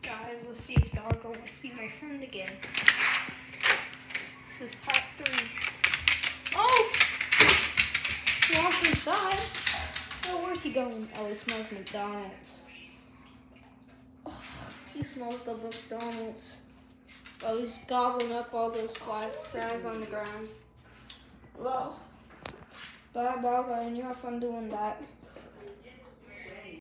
Guys, let's see if Boggo wants to be my friend again. This is part 3. Oh! He wants inside. Oh, where's he going? Oh, he smells McDonald's. Oh, he smells the McDonald's. Oh, he's gobbling up all those fries on the ground. Well, bye, Boggo, and you have fun doing that.